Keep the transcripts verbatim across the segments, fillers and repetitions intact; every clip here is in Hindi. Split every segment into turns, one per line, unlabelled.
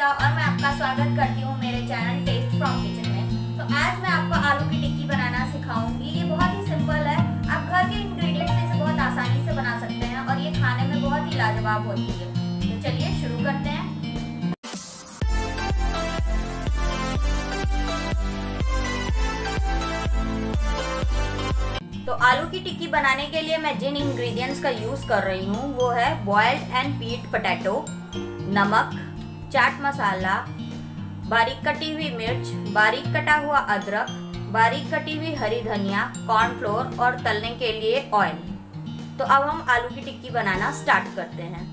नमस्कार और मैं आपका स्वागत करती हूँ मेरे चैनल टेस्ट फ्रॉम किचन में। तो आज मैं आपको आलू की टिक्की बनाना सिखाऊंगी। ये बहुत ही सिंपल है, आप घर के इंग्रेडिएंट्स से इसे बहुत आसानी से बना सकते हैं और ये खाने में बहुत ही लाजवाब होती है। तो चलिए शुरू करते हैं। तो आलू की टिक्की बनाने के लिए मैं जिन इंग्रेडिएंट्स का यूज कर रही हूँ वो है बॉइल्ड एंड पील्ड पोटैटो, नमक, चाट मसाला, बारीक कटी हुई मिर्च, बारीक कटा हुआ अदरक, बारीक कटी हुई हरी धनिया, कॉर्नफ्लोर और तलने के लिए ऑयल। तो अब हम आलू की टिक्की बनाना स्टार्ट करते हैं।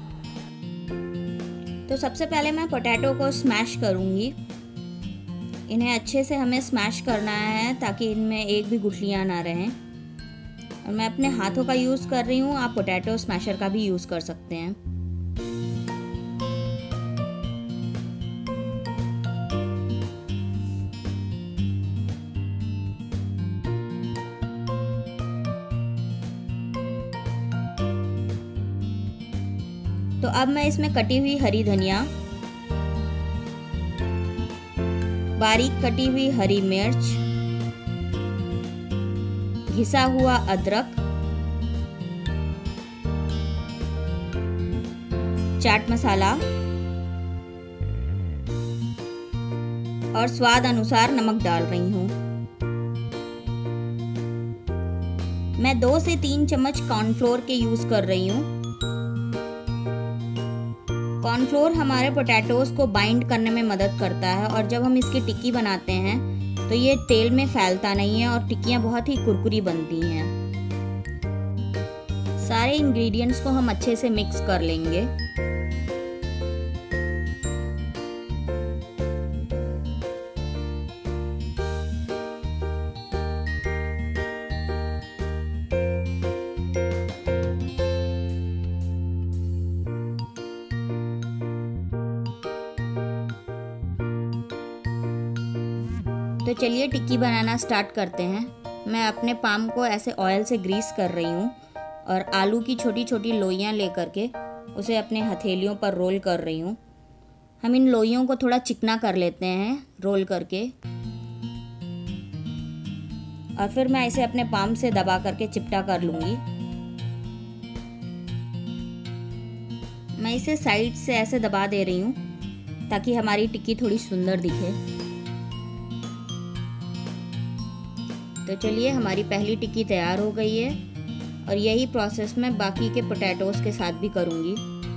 तो सबसे पहले मैं पोटैटो को स्मैश करूंगी। इन्हें अच्छे से हमें स्मैश करना है ताकि इनमें एक भी गुठलियां ना रहें। और मैं अपने हाथों का यूज़ कर रही हूँ, आप पोटैटो स्मैशर का भी यूज़ कर सकते हैं। तो अब मैं इसमें कटी हुई हरी धनिया, बारीक कटी हुई हरी मिर्च, घिसा हुआ अदरक, चाट मसाला और स्वाद अनुसार नमक डाल रही हूँ। मैं दो से तीन चम्मच कॉर्नफ्लोर के यूज कर रही हूँ। कॉर्नफ्लोर हमारे पोटैटोज को बाइंड करने में मदद करता है और जब हम इसकी टिक्की बनाते हैं तो ये तेल में फैलता नहीं है और टिक्कियाँ बहुत ही कुरकुरी बनती हैं। सारे इंग्रेडिएंट्स को हम अच्छे से मिक्स कर लेंगे। तो चलिए टिक्की बनाना स्टार्ट करते हैं। मैं अपने पाम को ऐसे ऑयल से ग्रीस कर रही हूँ और आलू की छोटी छोटी लोइयाँ लेकर के उसे अपने हथेलियों पर रोल कर रही हूँ। हम इन लोइयों को थोड़ा चिकना कर लेते हैं रोल करके और फिर मैं इसे अपने पाम से दबा करके चिपटा कर लूँगी। मैं इसे साइड से ऐसे दबा दे रही हूँ ताकि हमारी टिक्की थोड़ी सुंदर दिखे। तो चलिए हमारी पहली टिक्की तैयार हो गई है और यही प्रोसेस मैं बाकी के पोटैटोज के साथ भी करूँगी।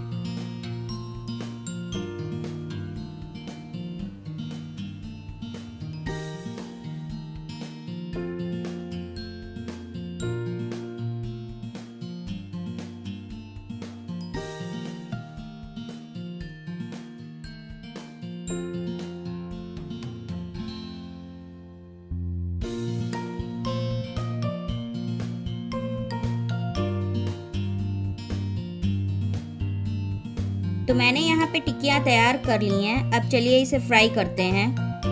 तो मैंने यहाँ पे टिक्कियाँ तैयार कर ली हैं। अब चलिए इसे फ्राई करते हैं।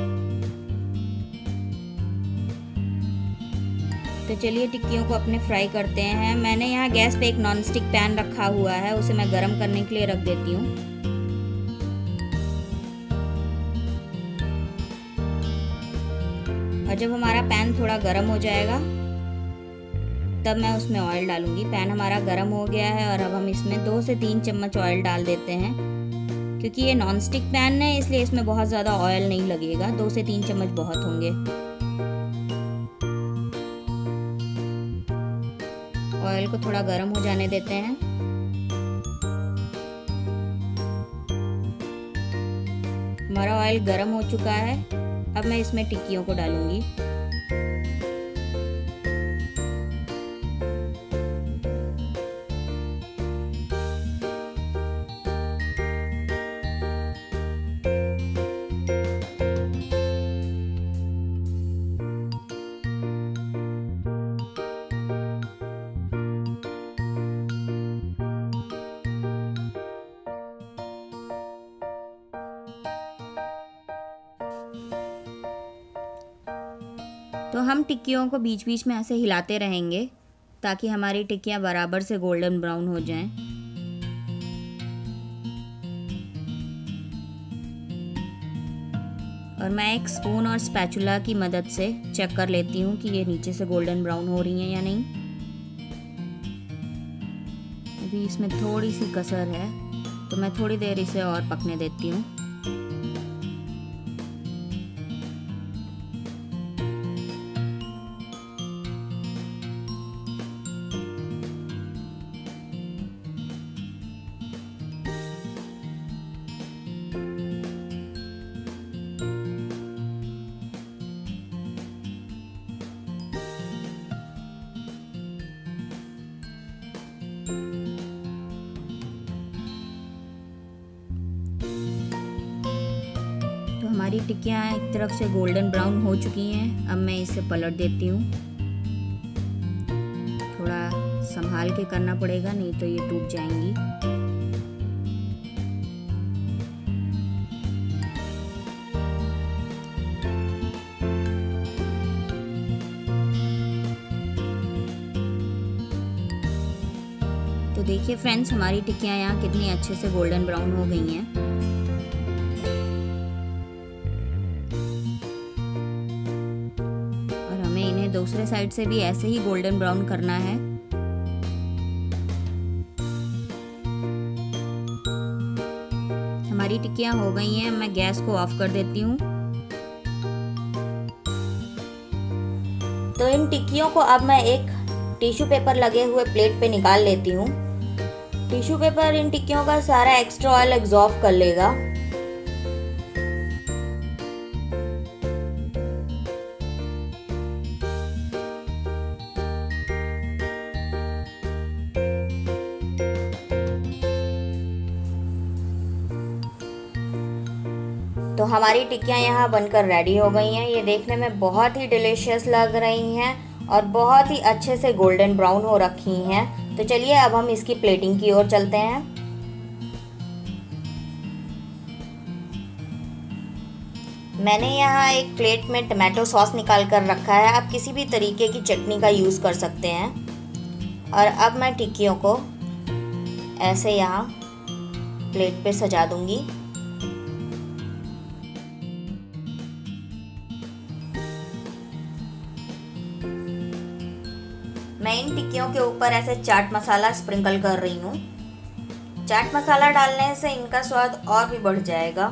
तो चलिए टिक्कियों को अपने फ्राई करते हैं। मैंने यहाँ गैस पे एक नॉन स्टिक पैन रखा हुआ है, उसे मैं गरम करने के लिए रख देती हूँ। और जब हमारा पैन थोड़ा गर्म हो जाएगा तब मैं उसमें ऑयल डालूंगी। पैन हमारा गर्म हो गया है और अब हम इसमें दो से तीन चम्मच ऑयल डाल देते हैं। क्योंकि ये नॉन स्टिक पैन है इसलिए इसमें बहुत ज़्यादा ऑयल नहीं लगेगा, दो से तीन चम्मच बहुत होंगे। ऑयल को थोड़ा गर्म हो जाने देते हैं। हमारा ऑयल गर्म हो चुका है। अब मैं इसमें टिक्कियों को डालूंगी। तो हम टिक्कियों को बीच बीच में ऐसे हिलाते रहेंगे ताकि हमारी टिक्कियाँ बराबर से गोल्डन ब्राउन हो जाएं। और मैं एक स्पून और स्पैचुला की मदद से चेक कर लेती हूँ कि ये नीचे से गोल्डन ब्राउन हो रही हैं या नहीं। अभी इसमें थोड़ी सी कसर है, तो मैं थोड़ी देर इसे और पकने देती हूँ। हमारी टिक्कियाँ एक तरफ से गोल्डन ब्राउन हो चुकी हैं। अब मैं इसे पलट देती हूँ। थोड़ा संभाल के करना पड़ेगा, नहीं तो ये टूट जाएंगी। तो देखिए फ्रेंड्स, हमारी टिक्कियाँ यहाँ कितनी अच्छे से गोल्डन ब्राउन हो गई हैं। इन्हें दूसरे साइड से भी ऐसे ही गोल्डन ब्राउन करना है। हमारी टिक्कियां हो गई हैं। मैं गैस को ऑफ कर देती हूँ। तो इन टिक्कियों को अब मैं एक टिश्यू पेपर लगे हुए प्लेट पे निकाल लेती हूँ। टिश्यू पेपर इन टिक्कियों का सारा एक्स्ट्रा ऑयल एब्जॉर्ब कर लेगा। तो हमारी टिक्कियाँ यहाँ बनकर रेडी हो गई हैं। ये देखने में बहुत ही डिलीशियस लग रही हैं और बहुत ही अच्छे से गोल्डन ब्राउन हो रखी हैं। तो चलिए अब हम इसकी प्लेटिंग की ओर चलते हैं। मैंने यहाँ एक प्लेट में टमाटो सॉस निकाल कर रखा है। आप किसी भी तरीके की चटनी का यूज़ कर सकते हैं। और अब मैं टिक्कियों को ऐसे यहाँ प्लेट पे सजा दूंगी। मैं इन टिक्कियों के ऊपर ऐसे चाट मसाला स्प्रिंकल कर रही हूँ। चाट मसाला डालने से इनका स्वाद और भी बढ़ जाएगा।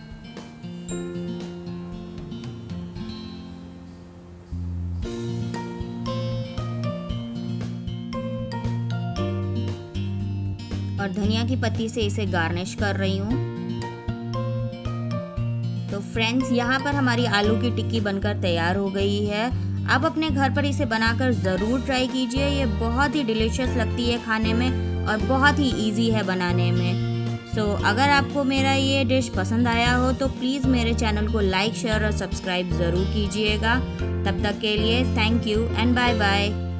और धनिया की पत्ती से इसे गार्निश कर रही हूँ। तो फ्रेंड्स, यहाँ पर हमारी आलू की टिक्की बनकर तैयार हो गई है। आप अपने घर पर इसे बनाकर ज़रूर ट्राई कीजिए। ये बहुत ही डिलीशियस लगती है खाने में और बहुत ही इजी है बनाने में। सो so, अगर आपको मेरा ये डिश पसंद आया हो तो प्लीज़ मेरे चैनल को लाइक, शेयर और सब्सक्राइब ज़रूर कीजिएगा। तब तक के लिए thank you and bye bye.